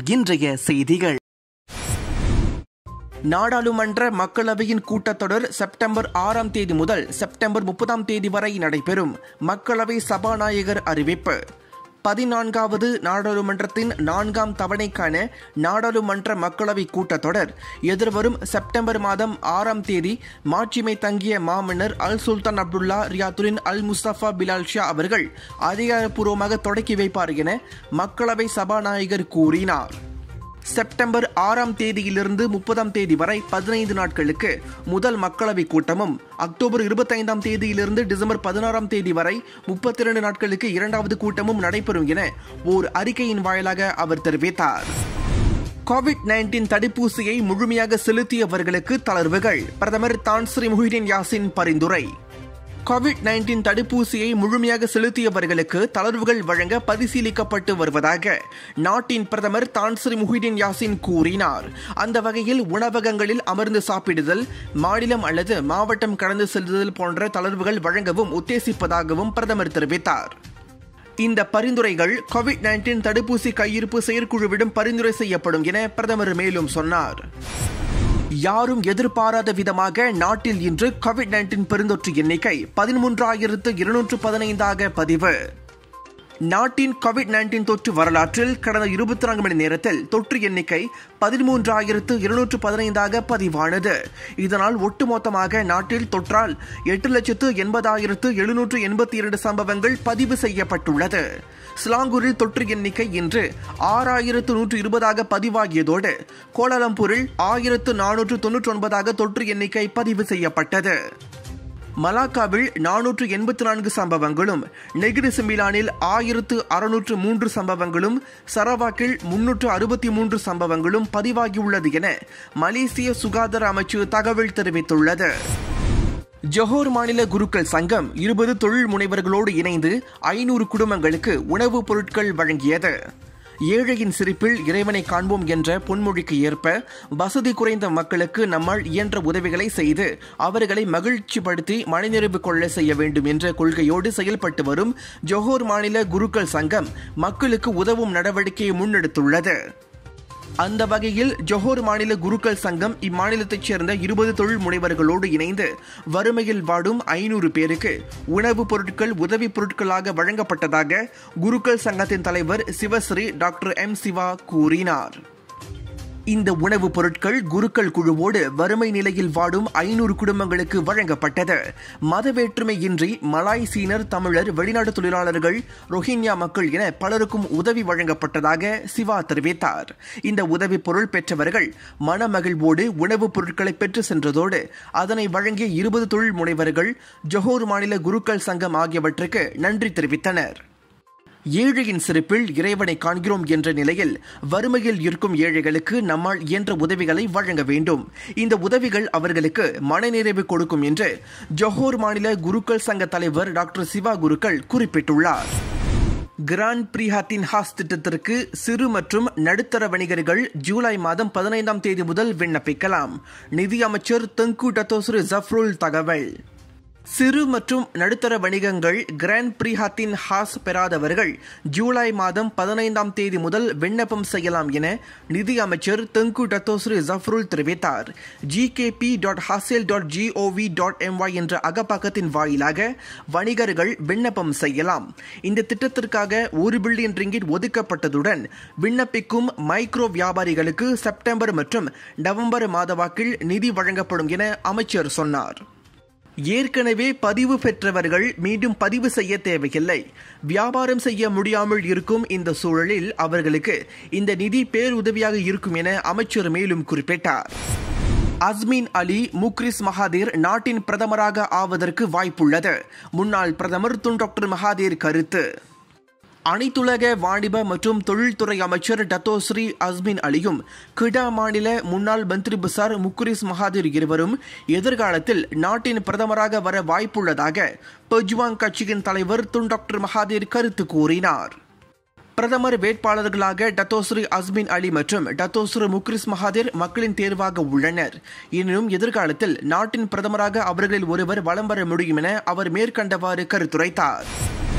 இன்றைய செய்திகள். நாடாளுமன்ற மக்களவையின் கூட்டத்தொடர் செப்டம்பர் 6ஆம் தேதி முதல் செப்டம்பர் 30ஆம் தேதி வரை நடைபெறும். மக்களவை சபாநாயகர் அறிவிப்பு. 14வது நாடாளுமன்றத்தின் 4ஆம் தவணைக்கான நாடாளுமன்ற மக்களவை கூட்டத்தொடர் எதிர்வரும் செப்டம்பர் மாதம் 6ஆம் தேதி மாட்சிமை தங்கிய மாமன்னர் அல் சுல்தான் அப்துல்லா ரியாத்துடின் அல் முஸ்தபா பிலால் ஷா அவர்கள் அதிகாரப்பூர்வமாக தொடக்கி வைப்பார் என மக்களவை சபாநாயகர் கூறினார். செப்டம்பர் 6ஆம் தேதியிலிருந்து 30ஆம் தேதி வரை 15 நாட்களுக்கு முதல் மக்களவை கூட்டமும், அக்டோபர் 25ஆம் தேதியிலிருந்து டிசம்பர் 16ஆம் தேதி வரை 32 நாட்களுக்கு இரண்டாவது கூட்டமும் நடைபெறும் என ஓர் அறிக்கையின் வாயிலாக அவர் தெரிவித்தார். கோவிட்-19 தடுப்பூசியை முழுமையாக செலுத்தியவர்களுக்கு தளர்வுகள். பிரதமர் தான் ஸ்ரீ முஹிதீன் யாசின் பரிந்துரை. கோவிட்-19 தடுப்பூசியை முழுமையாக செலுத்தியவர்களுக்கு தளர்வுகள் வழங்க பரிசீலிக்கப்பட்டு வருவதாக நாட்டின் பிரதமர் தான் ஸ்ரீ முஹிதீன் யாசின் கூறினார். அந்த வகையில் உணவகங்களில் அமர்ந்து சாப்பிடுதல், மாநிலம் அல்லது மாவட்டம் கடந்து செல்லுதல் போன்ற தளர்வுகள் வழங்கவும் உத்தேசிப்பதாகவும் பிரதமர் தெரிவித்தார். இந்த பரிந்துரைகள் கோவிட்-19 தடுப்பூசி கையிருப்பு செயற்குழுவிடம் பரிந்துரை செய்யப்படும் என பிரதமர் மேலும் சொன்னார். யாரும் எதிர்பாராத விதமாக நாட்டில் இன்று கோவிட்-19 பெருந்தொற்று எண்ணிக்கை 13,215 பதிவு. நாட்டின் கோவிட்-19 தொற்று வரலாற்றில் கடந்த 24 மணி நேரத்தில் தொற்று எண்ணிக்கை 13,215 பதிவானது. இதனால் ஒட்டுமொத்தமாக நாட்டில் தொற்றால் 8,80,782 சம்பவங்கள் பதிவு செய்யப்பட்டுள்ளது. சிலாங்கூரில் தொற்று எண்ணிக்கை இன்று 6,120 பதிவாகியதோடு கோலாலம்பூரில் 1,499 தொற்று எண்ணிக்கை பதிவு செய்யப்பட்டது. மலாக்காவில் 484 சம்பவங்களும், நெகிரி சிம்பிலானில் 1,603 சம்பவங்களும், சரவாக்கில் 363 சம்பவங்களும் பதிவாகியுள்ளது என மலேசிய சுகாதார அமைச்சு தகவல் தெரிவித்துள்ளது. ஜொஹோர் மாநில குருக்கள் சங்கம் 20 தொழில் முனைவர்களோடு இணைந்து 500 குடும்பங்களுக்கு உணவுப் பொருட்கள் வழங்கியது. ஏழையின் சிரிப்பில் இறைவனை காண்போம் என்ற பொன்மொழிக்கு ஏற்ப வசதி குறைந்த மக்களுக்கு நம்மால் இயன்ற உதவிகளை செய்து அவர்களை மகிழ்ச்சிப்படுத்தி மனநிறைவு கொள்ள செய்ய வேண்டும் என்ற கொள்கையோடு செயல்பட்டு வரும் ஜொஹோர் மாநில குருக்கள் சங்கம் மக்களுக்கு உதவும் நடவடிக்கையை முன்னெடுத்துள்ளது. அந்த வகையில் ஜொஹோர் மாநில குருக்கள் சங்கம் இம்மாநிலத்தைச் சேர்ந்த 20 தொழில் முனைவர்களோடு இணைந்து வறுமையில் வாடும் 500 பேருக்கு உணவுப் பொருட்கள் உதவிப் பொருட்களாக வழங்கப்பட்டதாக குருக்கள் சங்கத்தின் தலைவர் சிவஸ்ரீ டாக்டர் எம் சிவா கூறினார். இந்த உணவுப் பொருட்கள் குருக்கள் குழுவோடு வறுமை நிலையில் வாடும் 500 குடும்பங்களுக்கு வழங்கப்பட்டது. மத வேற்றுமையின்றி மலாய், சீனர், தமிழர், வெளிநாட்டு தொழிலாளர்கள், ரோஹிங்யா மக்கள் என பலருக்கும் உதவி வழங்கப்பட்டதாக சிவா தெரிவித்தார். இந்த உதவி பொருள் பெற்றவர்கள் மனமகிழ்வோடு உணவுப் பொருட்களை பெற்று சென்றதோடு அதனை வழங்கிய 20 தொழில் முனைவர்கள், ஜொஹோர் மாநில குருக்கள் சங்கம் ஆகியவற்றுக்கு நன்றி தெரிவித்தனர். ஏழையின் சிரிப்பில் இறைவனை காண்கிறோம் என்ற நிலையில் வறுமையில் இருக்கும் ஏழைகளுக்கு நம்மால் இயன்ற உதவிகளை வழங்க வேண்டும். இந்த உதவிகள் அவர்களுக்கு மனநிறைவு கொடுக்கும் என்று ஜொஹோர் மாநில குருக்கள் சங்க தலைவர் டாக்டர் சிவா குருக்கள் குறிப்பிட்டுள்ளார். கிராண்ட் பிரிஹாத்தின் ஹாஸ் திட்டத்திற்கு சிறு மற்றும் நடுத்தர வணிகர்கள் ஜூலை மாதம் 15ஆம் தேதி முதல் விண்ணப்பிக்கலாம். நிதியமைச்சர் தெங்கு டத்தோஸ்ரீ ஜஃப்ருல் தகவல். சிறு மற்றும் நடுத்தர வணிகங்கள் கிராண்ட் பிரிஹாத்தின் ஹாஸ் பெறாதவர்கள் ஜூலை மாதம் 15ஆம் தேதி முதல் விண்ணப்பம் செய்யலாம் என நிதி அமைச்சர் தெங்கு டத்தோஸ்ரீ ஜஃப்ருல் தெரிவித்தார். gkp.hasil.gov.my என்ற அகப்பக்கத்தின் வாயிலாக வணிகர்கள் விண்ணப்பம் செய்யலாம். இந்த திட்டத்திற்காக 1 பில்லியன் ரிங்கிட் ஒதுக்கப்பட்டதுடன் விண்ணப்பிக்கும் மைக்ரோ வியாபாரிகளுக்கு செப்டம்பர் மற்றும் நவம்பர் மாதவாக்கில் நிதி வழங்கப்படும் என அமைச்சர் சொன்னார். ஏற்கனவே பதிவு பெற்றவர்கள் மீண்டும் பதிவு செய்ய தேவையில்லை. வியாபாரம் செய்ய முடியாமல் இருக்கும் இந்த சூழலில் அவர்களுக்கு இந்த நிதி பேருதவியாக இருக்கும் என அமைச்சர் மேலும் குறிப்பிட்டார். அஸ்மின் அலி முக்ரிஸ் மகாதீர் நாட்டின் பிரதமராக ஆவதற்கு வாய்ப்புள்ளது. முன்னாள் பிரதமர் துன் டாக்டர் மகாதீர் கருத்து. அனைத்துலக வாணிப மற்றும் தொழில்துறை அமைச்சர் டத்தோஸ்ரீ அஸ்மின் அலியும் கிடா மாநில முன்னாள் மந்திரி புசார் முக்ரிஸ் மகாதீர் இருவரும் எதிர்காலத்தில் நாட்டின் பிரதமராக வர வாய்ப்புள்ளதாக பெஜ்வாங் கட்சியின் தலைவர் துன் டாக்டர் மகாதீர் கருத்து கூறினார். பிரதமர் வேட்பாளர்களாக டத்தோஸ்ரீ அஸ்மின் அலி மற்றும் டத்தோஸ்ரீ முக்ரிஸ் மகாதீர் மக்களின் தேர்வாக உள்ளனர். எனினும் எதிர்காலத்தில் நாட்டின் பிரதமராக அவர்களில் ஒருவர் வலம் வர முடியும் என அவர் மேற்கண்டவாறு கருத்துரைத்தார்.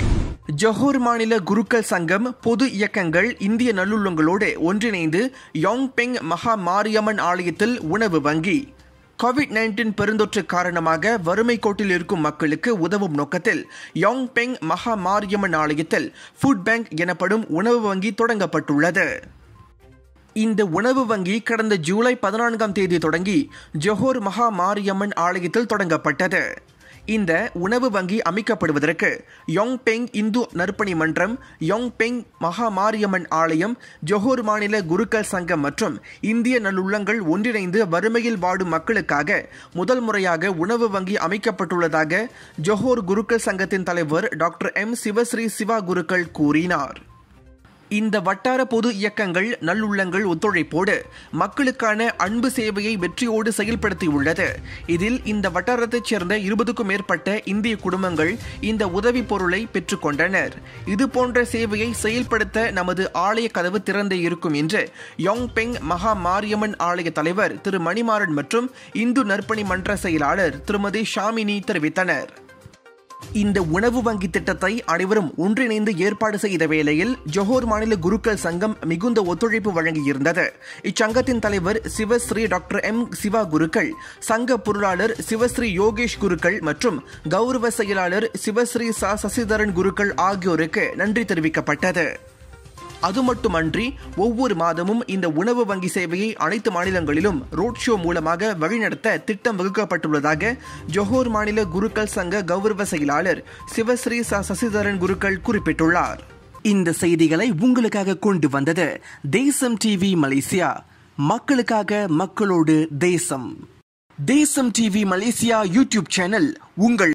ஜொஹோர் மாநில குருக்கள் சங்கம் பொது இயக்கங்கள் இந்திய நல்லுள்ளங்களோடு ஒன்றிணைந்து யாங்பெங் மகா மாரியம்மன் ஆலயத்தில் உணவு வங்கி. கோவிட்-19 பெருந்தொற்று காரணமாக வறுமை கோட்டில் இருக்கும் மக்களுக்கு உதவும் நோக்கத்தில் யாங்பெங் மகா மாரியம்மன் ஆலயத்தில் ஃபுட் பேங்க் எனப்படும் உணவு வங்கி தொடங்கப்பட்டுள்ளது. இந்த உணவு வங்கி கடந்த ஜூலை 14ஆம் தேதி தொடங்கி ஜொஹோர் மகா மாரியம்மன் ஆலயத்தில் தொடங்கப்பட்டது. இந்த உணவு வங்கி அமைக்கப்படுவதற்கு யாங்பெங் இந்து நற்பணி மன்றம், யாங்பெங் மகா மாரியம்மன் ஆலயம், ஜொஹோர் மாநில குருக்கள் சங்கம் மற்றும் இந்திய நல்லுள்ளங்கள் ஒன்றிணைந்து வறுமையில் வாடும் மக்களுக்காக முதல் முறையாக உணவு வங்கி அமைக்கப்பட்டுள்ளதாக ஜொஹோர் குருக்கள் சங்கத்தின் தலைவர் டாக்டர் எம் சிவஸ்ரீ சிவா குருக்கள் கூறினார். இந்த வட்டார பொது இயக்கங்கள் நல்லுள்ளங்கள் ஒத்துழைப்போடு மக்களுக்கான அன்பு சேவையை வெற்றியோடு செயல்படுத்தியுள்ளது. இதில் இந்த வட்டாரத்தைச் சேர்ந்த 20க்கும் மேற்பட்ட இந்திய குடும்பங்கள் இந்த உதவி பொருளை பெற்றுக்கொண்டனர். இதுபோன்ற சேவையை செயல்படுத்த நமது ஆலய கதவு திறந்தே இருக்கும் என்று யாங்பெங் மகா மாரியம்மன் ஆலய தலைவர் திரு மணிமாறன் மற்றும் இந்து நற்பணி மன்ற செயலாளர் திருமதி ஷாமினி தெரிவித்தனர். இந்த உணவு வங்கி திட்டத்தை அனைவரும் ஒன்றிணைந்து ஏற்பாடு செய்த வேளையில் ஜொஹோர் மாநில குருக்கள் சங்கம் மிகுந்த ஒத்துழைப்பு வழங்கியிருந்தது. இச்சங்கத்தின் தலைவர் சிவஸ்ரீ டாக்டர் எம் சிவா குருக்கள், சங்க பொருளாளர் சிவஸ்ரீ யோகேஷ் குருக்கள் மற்றும் கௌரவ செயலாளர் சிவஸ்ரீ சசிதரன் குருக்கள் ஆகியோருக்கு நன்றி தெரிவிக்கப்பட்டது. அது மட்டுமன்றி ஒவ்வொரு மாதமும் இந்த உணவு வங்கி சேவையை அனைத்து மாநிலங்களிலும் ரோட் ஷோ மூலமாக வழிநடத்த திட்டம் வகுக்கப்பட்டுள்ளதாக ஜொஹோர் மாநில குருக்கள் சங்க கௌரவ செயலாளர் சிவஸ்ரீ சசிதரன் குருக்கள் குறிப்பிட்டுள்ளார். இந்த செய்திகளை உங்களுக்காக கொண்டு வந்தது தேசம் டிவி மலேசியா. மக்களுக்காக, மக்களோடு தேசம். தேசம் டிவி மலேசியா யூடியூப் சேனல் உங்கள்